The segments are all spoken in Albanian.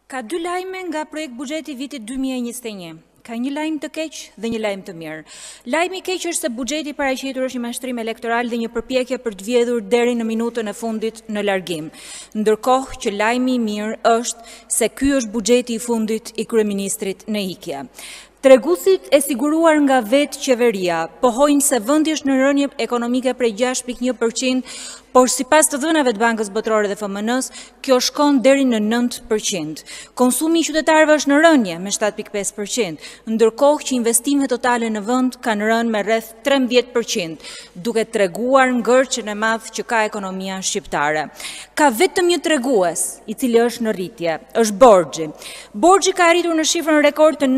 Ka dy lajme nga projekt buxheti vitit 2021. Ka një lajm të keq dhe një lajm të mirë. Lajmi i keq është se buxheti paraqitur është një mashtrim elektoral dhe një përpjekje për të vjedhur deri në minutën e fundit në largim. Ndërkohë që lajmi i mirë është se ky është buxheti i fundit i kryeministrit në ikje. Treguesit e siguruar nga vetë qeveria pohojnë se vendi është në rënje ekonomike prej 6.1%, por sipas të dhënave të Bankës Botërore dhe FMN-s, kjo shkon deri në 9%. Konsumi i qytetarëve është në rënje me 7.5%, ndërkohë që investimet totale në vend kanë rënë me rreth 13%, duke treguar ngërçën e madh që ka ekonomia shqiptare. Ka vetëm një tregues, i cili është në rritje, është borxhi. Borxhi ka arritur në shifrën rekord të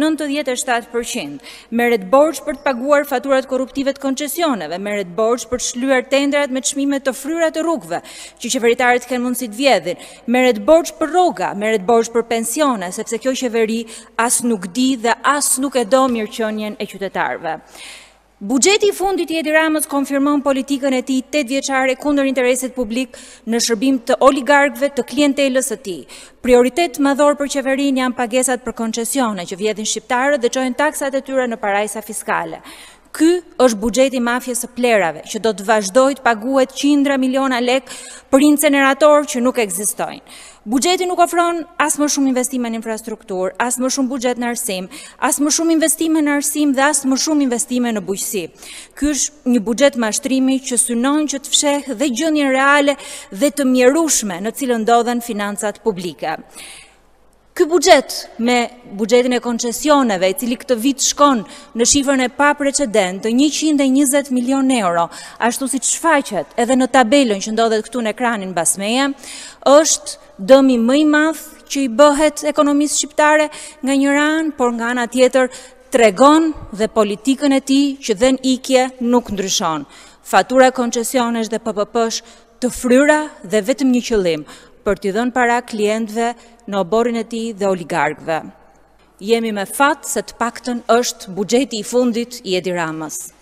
97%. Merret borxh për të paguar faturat korruptive të koncesioneve, merret borxh për të shlyer tendrat me çmime të fryra të rrugëve, që qeveritarët kanë mundësi të vjedhin, merret borxh për rroga, merret borxh për pensione, sepse kjo qeveri as nuk di dhe as nuk e do mirëqenien e qytetarëve. Buxheti i fundit i Edi Ramës konfirmon politikën e tij 8 vjeçare kundër interesit publik në shërbim të oligarkëve, të klientelës së tij. Prioritet madhor për qeverinë janë pagesat për koncesione që vjedhin shqiptarët dhe çojnë taksat e tyre në parajsa fiskale. Ky është buxheti mafjes së plerave, që do të vazhdojë të paguhet qindra miliona lek për inceneratorë që nuk ekzistojnë. Buxheti nuk ofron as më shumë investime në infrastrukturë, as më shumë buxhet në arsim, as më shumë investime në arsim dhe as më shumë investime në bujqësi. Ky është një buxhet mashtrimi që synon që të fshehë dhe gjendjen reale dhe të mjerueshme në cilën ndodhen financat publike. Ky buxhet me buxhetin e koncesioneve, i cili këtë vit shkon në shifrën e paprecedent të 120 milion euro, ashtu siç shfaqet edhe në tabelën që ndodhet këtu në ekranin mbas meje, është dëmi më i madh që i bëhet ekonomisë shqiptare nga një anë, por nga ana tjetër tregon dhe politikën e tij që dhe në ikje nuk ndryshon. Fatura koncesionesh dhe PPP-sh të fryra dhe vetëm një qëllim, për t'i dhënë para klientëve në oborrin e tij dhe oligarkëve. Jemi me fat se të paktën është buxheti i fundit i Edi Ramës.